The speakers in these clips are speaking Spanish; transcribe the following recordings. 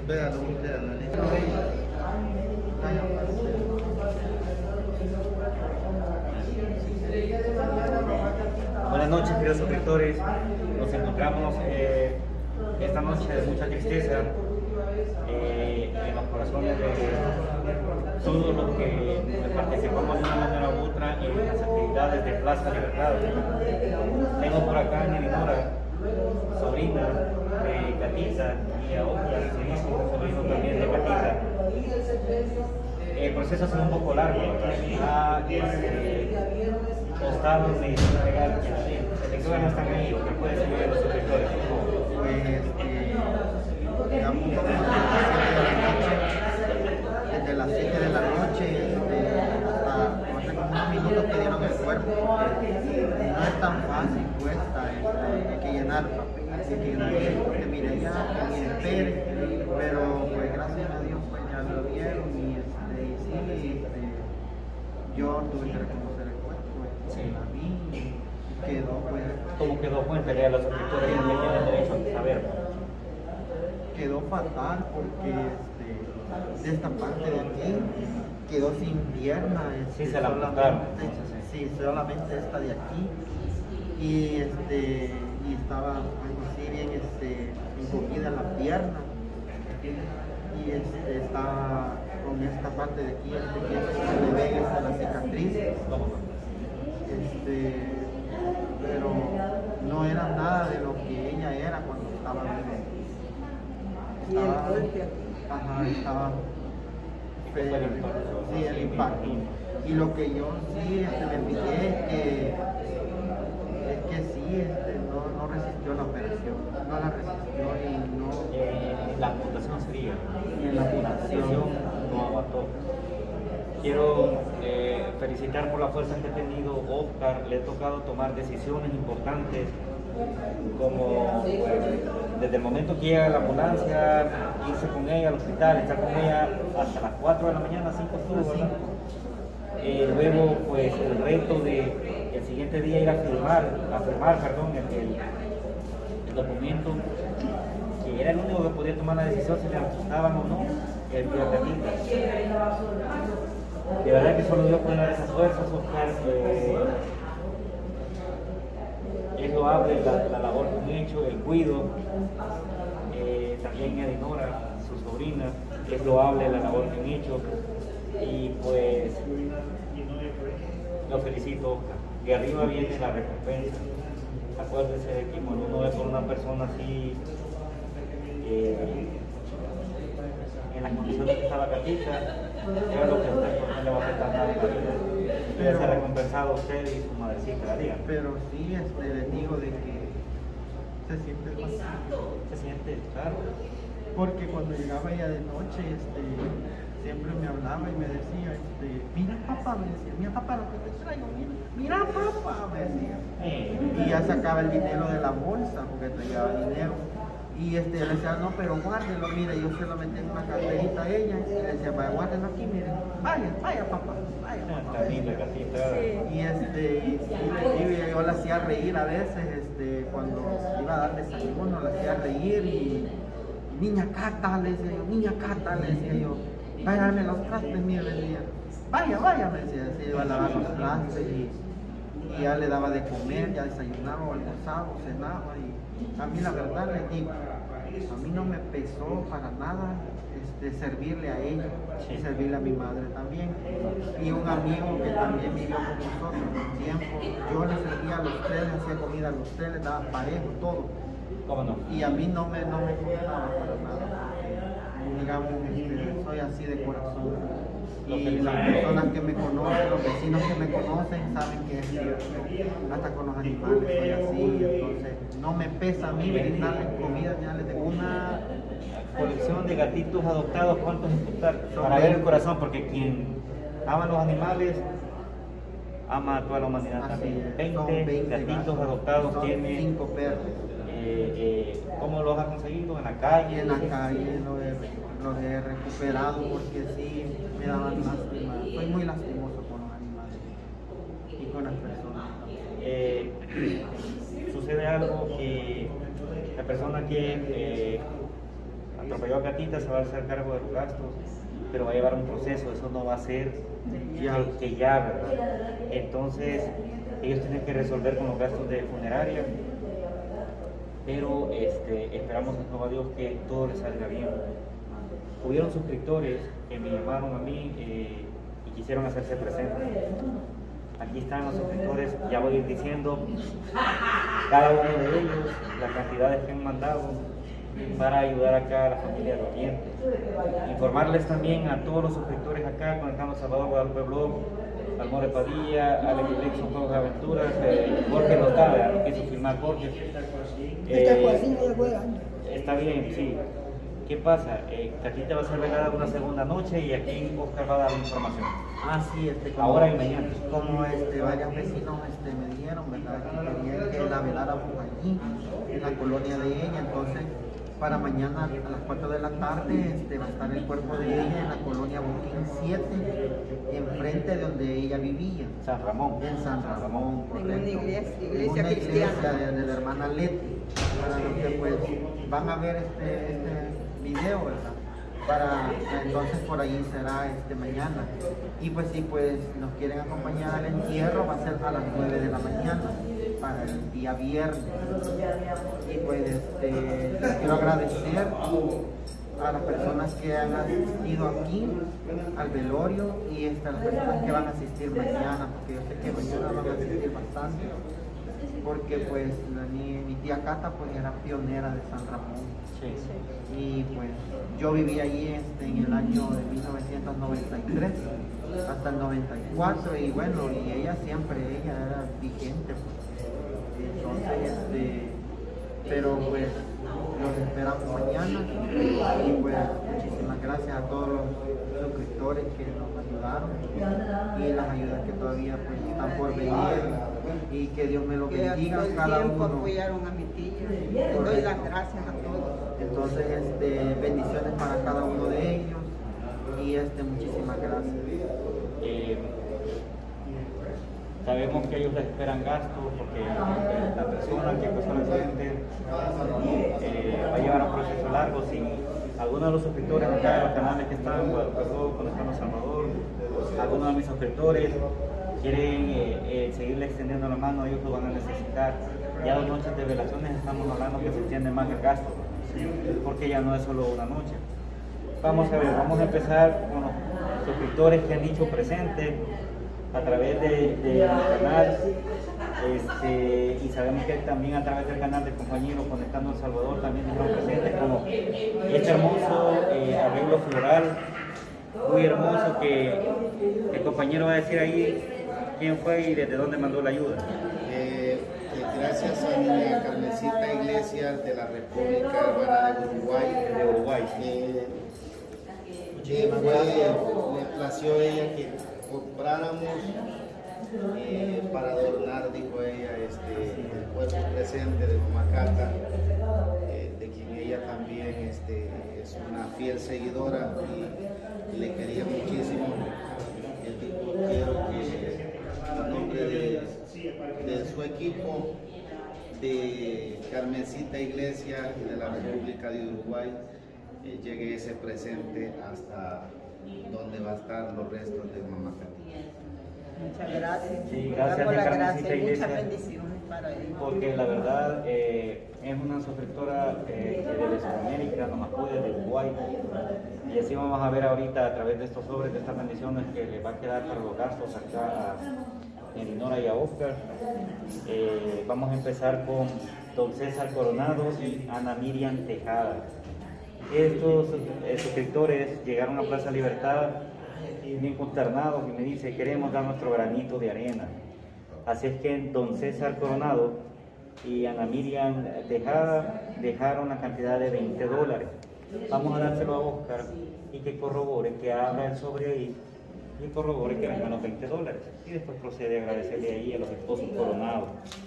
Véalo usted, analiza. Buenas noches, queridos suscriptores. Nos encontramos esta noche de mucha tristeza en los corazones de todos los que participamos de una manera u otra en las actividades de Plaza Libertad. Tengo por acá a Dinora, sobrina de Catita, y a otra, sobrino también de Catita. El proceso ha sido un poco largo. Costado de pegar ¿de qué van a estar ahí? ¿O qué puede ser de los suscriptores? Pues, digamos, desde las 7 de la noche hasta hace como unos minutos que dieron el cuerpo. No es tan fácil, cuesta, hay que llenar papeles, hay que llenar esto, que mire ya, que espere, pero pues gracias a Dios pues ya lo vieron y sí, yo tuve que reconocer el cuerpo, Sí. a mí quedó pues... ¿Cómo quedó? Cuéntale a los suscriptores que tienen derecho a saber. Quedó fatal porque de esta parte de aquí quedó sin pierna. Sí, se la apuntaron. Sí, solamente esta de aquí. Y estaba así bien encogida la pierna. Y estaba con esta parte de aquí, que se le ve la cicatriz. Pero no era nada de lo que ella era cuando estaba viva. Estaba feo. Sí, el impacto. Y lo que yo sí me fijé es que sí, no resistió la operación, no la resistió y no... La amputación sería. Y en la amputación no aguantó. Quiero felicitar por la fuerza que ha tenido Oscar. Le ha tocado tomar decisiones importantes, como desde el momento que llega la ambulancia, irse con ella al hospital, estar con ella hasta las 4 de la mañana, 5 estuvo, ¿verdad? Luego, pues el reto de el siguiente día ir a firmar el documento, que era el único que podía tomar la decisión si le ajustaban o no el Catita. De verdad que solo Dios puede dar esas fuerzas, Oscar. Es loable la labor que han hecho, el cuido. También a Dinora, su sobrina, es loable la labor que han hecho. Y pues lo felicito, Oscar. De arriba viene la recompensa. Acuérdese de que cuando uno ve por una persona así, en las condiciones que estaba Catita, era lo que a usted no le va a afectar nada en la vida. Pero se ha recompensado a usted y su madrecita la día. Pero sí, les digo de que se siente vacío. Se siente, claro. Porque cuando llegaba ella de noche, siempre me hablaba y me decía, mira papá, me decía, mira papá lo que te traigo, mira papá, me decía. Y ya sacaba el dinero de la bolsa porque traía dinero. Y le decía, no, pero guárdelo, mire, yo se lo metí en una carterita a ella. Y le decía, vaya, guárdelo aquí, mire, vaya papá, vaya papá. Y yo la hacía reír a veces, cuando iba a dar desayuno, la hacía reír y niña Cata, le decía yo, vaya a darme los trastes, mire, le decía, vaya, me decía, se iba a lavar los trastes y ya le daba de comer, ya desayunaba, almorzaba, cenaba y a mí la verdad les digo, a mí no me pesó para nada servirle a ella y servirle a mi madre también. Y un amigo que también vivió con nosotros un tiempo, yo le servía a los tres, le hacía comida a los tres, le daba parejo, todo. ¿Cómo no? Y a mí no me costaba para nada. Digamos, soy así de corazón. Y las personas que me conocen, los vecinos que me conocen, saben que es cierto. Hasta con los animales soy así, entonces no me pesa a mí brindarles comida ni darles de una colección de gatitos adoptados. ¿Cuántos en total? Para 20. ver el corazón, porque quien ama los animales ama a toda la humanidad también. 20 gatitos adoptados, tiene 5 perros. ¿Cómo los ha conseguido? ¿En la calle? En la calle los he recuperado porque sí me daban lástima. Soy muy lastimoso con los animales y con las personas. Sucede algo que la persona que atropelló a Catita, se va a hacer cargo de los gastos, pero va a llevar un proceso, eso no va a ser que ya, ¿verdad? Entonces, ellos tienen que resolver con los gastos de funeraria, pero esperamos en Jehová Dios que todo les salga bien. Hubieron suscriptores que me llamaron a mí y quisieron hacerse presentes. Aquí están los suscriptores, ya voy a ir diciendo cada uno de ellos, las cantidades que han mandado para ayudar acá a la familia de Oriente. Informarles también a todos los suscriptores acá, Conectando Salvador, Guadalupe Blog, al More Padilla, Alex Dixon, Juegos de Aventuras, Jorge no está, no quiso filmar Jorge. Está bien, sí. ¿Qué pasa? Catita va a ser velada una segunda noche y aquí Oscar va a dar la información. Ah, sí, como, ahora y mañana. Como varios vecinos me dijeron, ¿verdad? Que querían que la veláramos allí, en la colonia de ella. Entonces, para mañana a las 4 de la tarde va a estar el cuerpo de ella en la colonia Boquín 7, enfrente de donde ella vivía. San Ramón. En San Ramón, correcto. En una iglesia una cristiana. de la hermana Leti. Para los que pues van a ver este video, ¿verdad? Entonces por ahí será mañana. Y pues si pues nos quieren acompañar al entierro, va a ser a las 9 de la mañana para el día viernes. Y pues les quiero agradecer a las personas que han asistido aquí al velorio y a las personas que van a asistir mañana, porque yo sé que mañana van a asistir bastante, porque pues mi tía Cata pues era pionera de San Ramón. Sí. Y pues yo viví allí en el año de 1993 hasta el 94 y bueno, y ella era vigente pues. Entonces pero pues los esperamos mañana y pues muchísimas gracias a todos los suscriptores que nos ayudaron y las ayudas que todavía pues están por venir y que Dios me lo bendiga a cada uno. Apoyaron a mi tía, les doy las gracias a todos. Entonces bendiciones para cada uno de ellos y muchísimas gracias. Sabemos que ellos les esperan gastos porque la persona que causó el accidente va a llevar un proceso largo. Si alguno de los suscriptores acá de los canales que están, Guadalupe Blog, Conectando Salvador, algunos de mis suscriptores quieren seguirle extendiendo la mano, ellos lo van a necesitar. Ya 2 noches de velaciones estamos hablando que se extiende más el gasto, porque ya no es solo una noche. Vamos a ver, vamos a empezar con los suscriptores que han dicho presente a través del canal, y sabemos que también a través del canal de compañeros Conectando El Salvador también están presentes, como este hermoso arreglo floral, muy hermoso, que el compañero va a decir ahí quién fue y desde dónde mandó la ayuda. Gracias a doña Carmencita Iglesias de la República Hermana de Uruguay. Me plació ella que compráramos para adornar, dijo ella, el cuerpo presente de Mamá Cata, de quien ella también es una fiel seguidora y le quería muchísimo. Quiero que a nombre de su equipo, de Carmencita Iglesias de la República de Uruguay, llegue ese presente hasta donde va a estar los restos de Mamá Cata. Muchas gracias. Sí, gracias por la Carmencita gracia y Iglesias, muchas bendiciones para ella. porque la verdad es una suscriptora que de Sudamérica nos apoya, de Uruguay, y así vamos a ver ahorita a través de estos sobres, de estas bendiciones que le va a quedar para los gastos acá a Elinora y a Oscar. Vamos a empezar con don César Coronado y Ana Miriam Tejada. Estos suscriptores llegaron a Plaza Libertad bien consternados y me dice: queremos dar nuestro granito de arena. Así es que don César Coronado y Ana Miriam Tejada dejaron la cantidad de $20. Vamos a dárselo a Oscar y que corrobore, que abra el sobre ahí y corrobore que vengan los $20. Y después procede a agradecerle ahí a los esposos Coronados.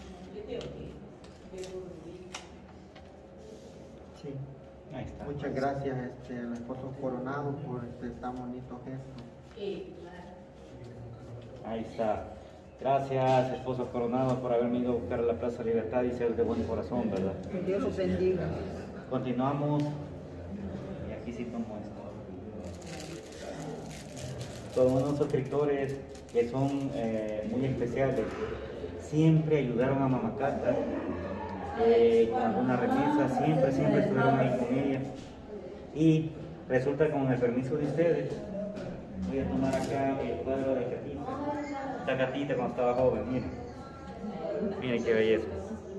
Sí. Ahí está. Muchas gracias a los esposos Coronados por tan bonito gesto. Ahí está. Gracias, esposos Coronados, por haberme ido a buscar a la Plaza Libertad y ser de buen corazón, ¿verdad? Que Dios los bendiga. Continuamos y sí tomo esto. Todos unos suscriptores que son muy especiales siempre ayudaron a Mamá Cata con alguna remesa, siempre estuvieron ahí con ella. Y resulta, con el permiso de ustedes, voy a tomar acá el cuadro de Catita. Esta Catita cuando estaba joven, miren qué belleza.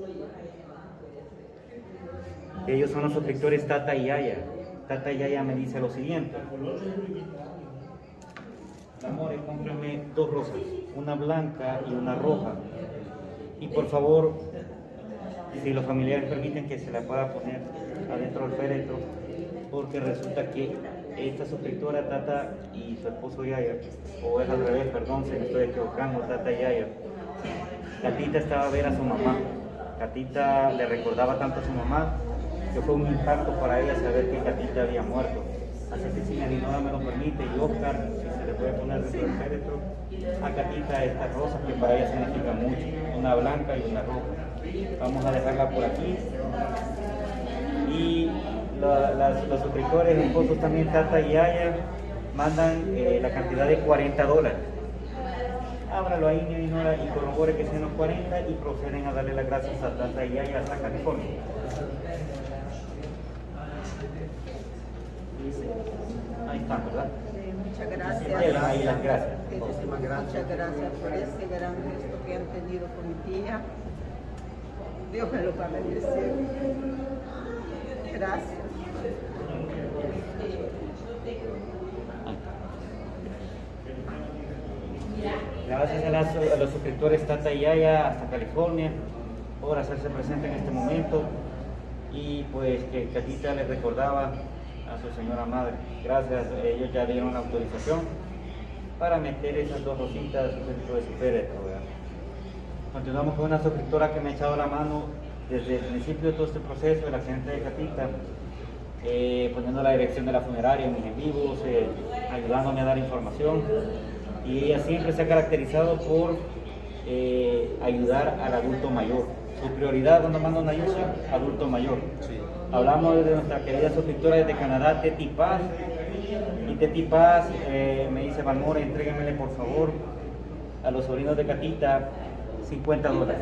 Ellos son los suscriptores Tata y Yaya. Tata y Yaya me dice lo siguiente: amores, cómprenme 2 rosas, una blanca y una roja. Y por favor, si los familiares permiten, que se la pueda poner adentro del féretro, porque resulta que esta suscriptora Tata y su esposo Yaya, o es al revés, perdón, se me estoy equivocando, Tata y Yaya, Catita estaba a ver a su mamá. Catita le recordaba tanto a su mamá que fue un impacto para ella saber que Catita había muerto. Así que si Arinora me lo permite, y Oscar, si se le puede poner dentro del féretro a Catita estas rosas que para ella significan mucho, una blanca y una roja. Vamos a dejarla por aquí. Y los suscriptores, esposos también, Tata y Yaya, mandan la cantidad de $40. Ábralo ahí, Arinora, y corrobore que sean los 40 y proceden a darle las gracias a Tata y Yaya hasta California. Ahí están, ¿verdad? Muchas gracias. Ahí las gracias. Muchísimas gracias. Muchas gracias por ese gran gesto que han tenido con mi tía. Dios me lo va a bendecir. Gracias. Gracias a los suscriptores Tata y Yaya hasta California por hacerse presente en este momento, y pues que Catita les recordaba a su señora madre. Gracias, ellos ya dieron la autorización para meter esas 2 rositas dentro de su féretro. Continuamos con una suscriptora que me ha echado la mano desde el principio de todo este proceso del accidente de Catita, poniendo la dirección de la funeraria, mis en vivos, ayudándome a dar información, y ella siempre se ha caracterizado por ayudar al adulto mayor. Su prioridad cuando manda una ayuda, adulto mayor. Sí. Hablamos de nuestra querida suscriptora desde Canadá, Teti Paz, y Teti Paz me dice: Valmore, entréguenmele por favor a los sobrinos de Catita $50.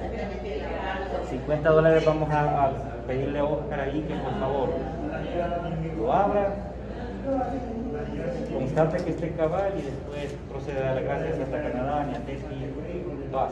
$50 vamos a pedirle a Oscar ahí que por favor lo abra, constate que esté cabal, y después procede a dar las gracias hasta Canadá, ni a Teti Paz.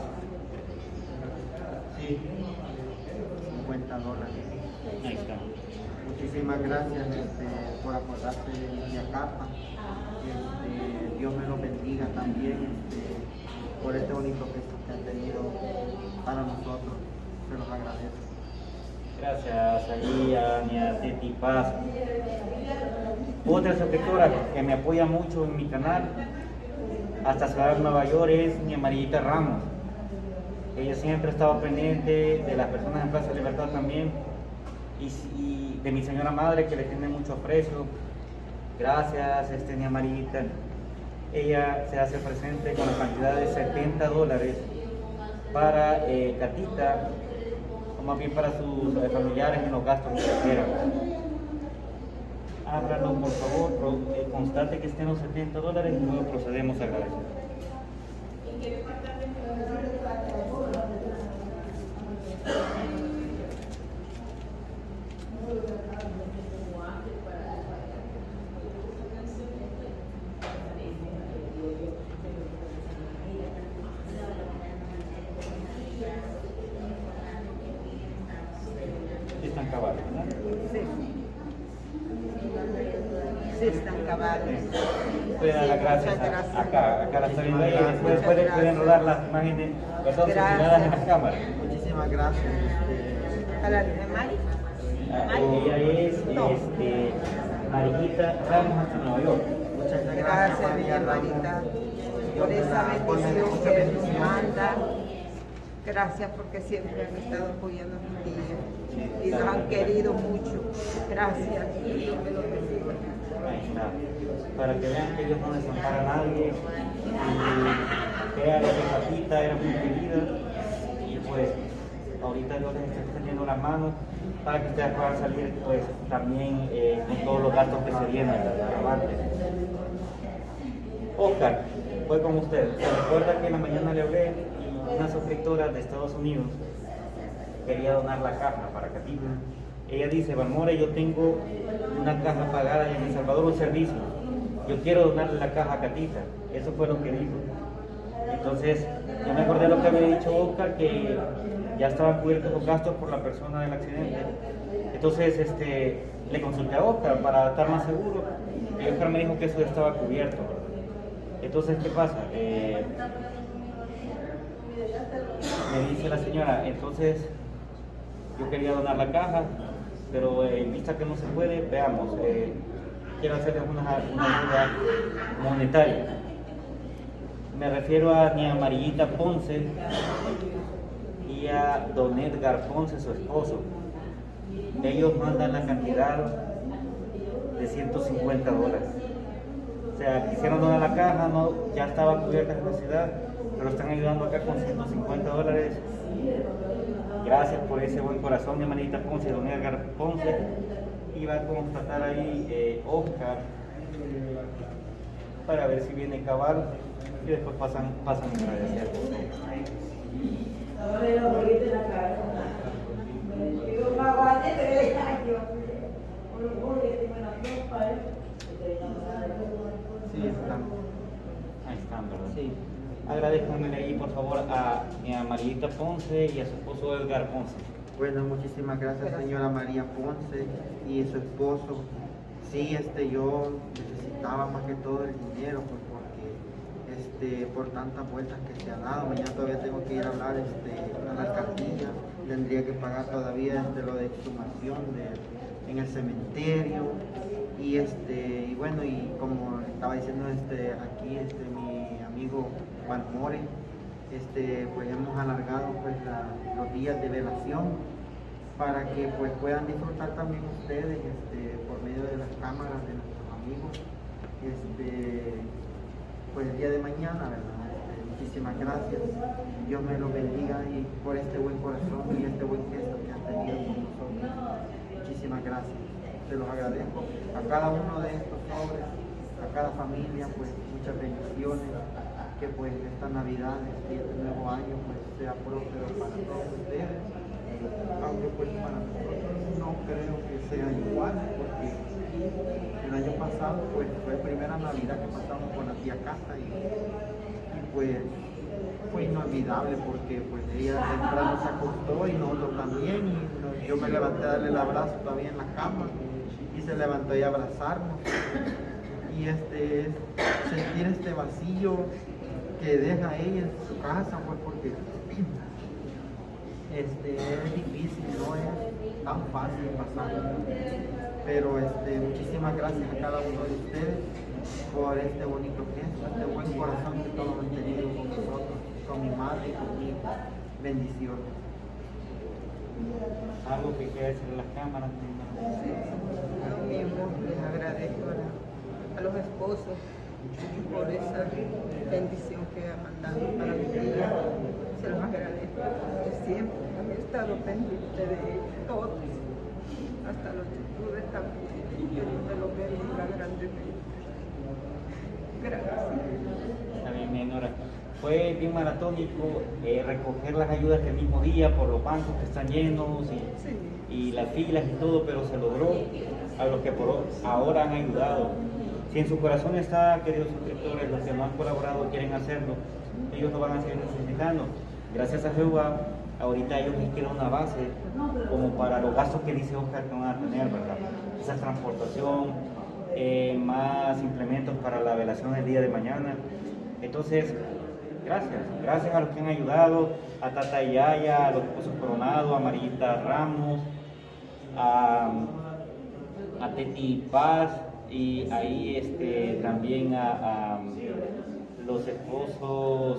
Sí. $50. Ahí está. Muchísimas gracias por acordarse de mi capa. Dios me lo bendiga también por este bonito gesto que han tenido para nosotros. Se los agradezco. Gracias a Teti Paz. Otra suscriptora que me apoya mucho en mi canal hasta Ciudad de Nueva York es mi Amarillita Ramos. Ella siempre ha estado pendiente de las personas en Plaza Libertad también, y de mi señora madre, que le tiene mucho aprecio. Gracias, mi Amarillita. Ella se hace presente con la cantidad de $70 para Catita, o más bien para sus familiares en los gastos que quieran. Ábralo por favor, constate que estén los $70 y luego procedemos a agradecer. Están cabales, ¿verdad? Sí. Sí, están cabales. Pueden dar las gracias acá la estoy viendo ahí, y después pueden rodar las imágenes, ¿verdad? Subtituladas en las cámaras. Muchísimas gracias. ¿A la de Mari? Ella es Mariguita Ramos hasta Nueva York. Muchas Gracias, mi María Ramos. hermanita, por esa bendición que nos manda. Gracias porque siempre han estado apoyando a mi tía y nos han querido mucho. Gracias. Dios me lo bendiga. Ahí está. Para que vean que Dios no desampara a nadie, que era la Catita, era muy querida, y pues ahorita Dios les está extendiendo poniendo las manos para que ustedes puedan salir pues también con todos los gastos que se vienen, ¿verdad? Oscar, fue con usted. ¿Se recuerda que en la mañana le hablé y una suscriptora de Estados Unidos quería donar la caja para Catita? Ella dice, Valmore, yo tengo una caja pagada en El Salvador, un servicio. Yo quiero donarle la caja a Catita. Eso fue lo que dijo. Entonces, yo me acordé de lo que había dicho Oscar, que ya estaban cubiertos los gastos por la persona del accidente. Entonces, le consulté a Oscar para estar más seguro y Oscar me dijo que eso ya estaba cubierto. Entonces, ¿qué pasa? Me dice la señora, entonces yo quería donar la caja, pero en vista que no se puede, veamos, quiero hacerles una ayuda monetaria. Me refiero a Nia Amarillita Ponce y a don Edgar Ponce, su esposo. Ellos mandan la cantidad de $150. O sea, quisieron donar la caja, no, ya estaba cubierta la necesidad, pero están ayudando acá con $150. Gracias por ese buen corazón, mi hermanita Ponce, don Edgar Ponce. Y va a constatar ahí Oscar para ver si viene cabal y después pasan a agradecer. Sí, están. Ahí están, ¿verdad? Sí. Agradezcanme ahí por favor a mi Amarillita Ponce y a su esposo Edgar Ponce. Bueno, muchísimas gracias, señora María Ponce y su esposo. Sí, yo necesitaba más que todo el dinero, pues, porque por tantas vueltas que se ha dado, mañana todavía tengo que ir a hablar a la alcaldía, tendría que pagar todavía lo de exhumación en el cementerio y bueno, y como estaba diciendo aquí mi amigo Valmore, pues hemos alargado pues los días de velación para que pues puedan disfrutar también ustedes por medio de las cámaras de nuestros amigos pues el día de mañana, ¿verdad? Muchísimas gracias, Dios me lo bendiga y por este buen corazón y este buen gesto que han tenido con nosotros. Muchísimas gracias, se los agradezco a cada uno de estos hombres, a cada familia, pues muchas bendiciones, que pues esta Navidad y este nuevo año pues sea próspero para todos ustedes, aunque pues para nosotros no creo que sea igual, porque el año pasado pues fue la primera Navidad que pasamos con la tía Cata y pues fue inolvidable porque pues ella temprano se acostó y nosotros también y yo me levanté a darle el abrazo todavía en la cama y se levantó y a abrazarnos y sentir este vacío que deja ella en su casa pues porque es difícil, no es tan fácil pasar, pero muchísimas gracias a cada uno de ustedes por este bonito gesto, este buen corazón que todos han tenido con nosotros, con mi madre y conmigo. Bendiciones. Algo que quiera decir las cámaras. Lo mismo, les agradezco a los esposos por esa bendición que han mandado para mi vida. Se los agradezco, porque siempre han estado pendientes de todos, hasta los youtubers también, que Dios me los bendiga grandemente. Gracias. Está bien, mi Nora. Fue bien maratónico recoger las ayudas el mismo día por los bancos que están llenos y las filas y todo, pero se logró a los que por ahora han ayudado. Si en su corazón está, queridos suscriptores, los que no han colaborado quieren hacerlo, ellos lo van a seguir necesitando. Gracias a Jehová, ahorita ellos les queda una base como para los gastos que dice Oscar que van a tener, ¿verdad? Esa transportación, más implementos para la velación del día de mañana. Entonces, gracias a los que han ayudado, a Tata Yaya, a los esposos Coronado, a Marita Ramos, a Teti Paz, y ahí también a los esposos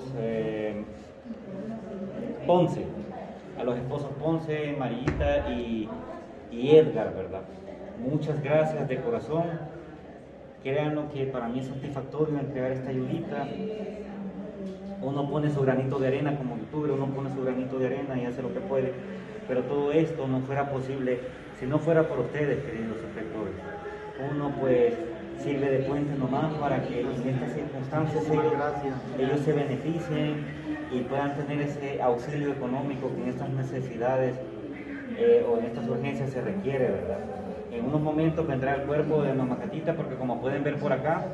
Ponce, a los esposos Ponce, Marita y Edgar, ¿verdad? Muchas gracias de corazón. Créanlo que para mí es satisfactorio entregar esta ayudita. Uno pone su granito de arena como youtuber, uno pone su granito de arena y hace lo que puede. pero todo esto no fuera posible si no fuera por ustedes, queridos suscriptores. Uno pues sirve de puente nomás para que en estas circunstancias ellos se beneficien y puedan tener ese auxilio económico que en estas necesidades o en estas urgencias se requiere, ¿verdad? En unos momentos vendrá el cuerpo de Mamá Catita, porque como pueden ver por acá,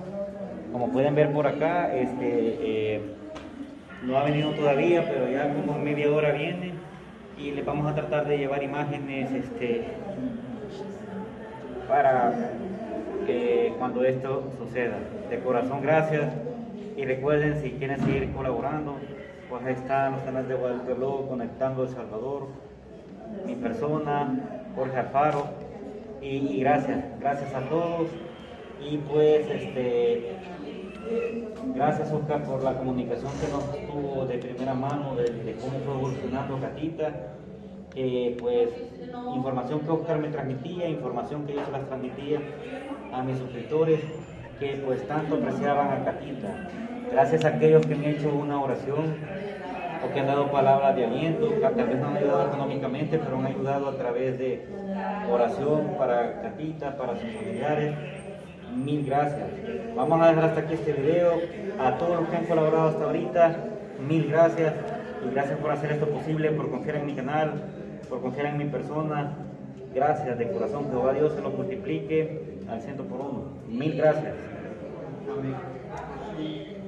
no ha venido todavía, pero ya como en media hora viene y les vamos a tratar de llevar imágenes para cuando esto suceda. De corazón, gracias, y recuerden, si quieren seguir colaborando, pues ahí están los canales de Guadalupe Blog, Conectando El Salvador, mi persona, Jorge Alfaro, y gracias a todos. Y pues gracias, Oscar, por la comunicación que nos tuvo de primera mano de cómo fue evolucionando Catita. Pues información que Oscar me transmitía, información que yo se las transmitía a mis suscriptores que pues tanto apreciaban a Catita. Gracias a aquellos que me han hecho una oración o que han dado palabras de aliento, que tal vez no han ayudado económicamente, pero han ayudado a través de oración para Catita, para sus familiares. Mil gracias. Vamos a dejar hasta aquí este video. A todos los que han colaborado hasta ahorita, mil gracias. Y gracias por hacer esto posible, por confiar en mi canal, por confiar en mi persona. Gracias de corazón. Jehová Dios se lo multiplique al 100 por 1. Mil gracias. Amén.